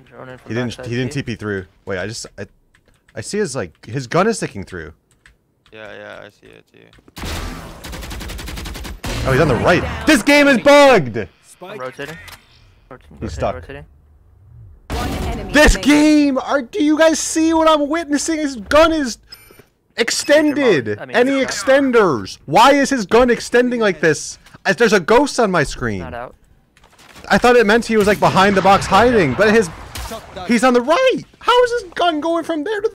Drone in from He didn't TP through. Wait, I see his like his gun is sticking through. Yeah, I see it too. Oh, he's on the right. This game is bugged. I'm rotating. He's stuck. Rotating. This game, do you guys see what I'm witnessing? His gun is extended. Any extenders? Why is his gun extending like this? There's a ghost on my screen. Not out. I thought it meant he was like behind the box hiding, but he's on the right. How is his gun going from there to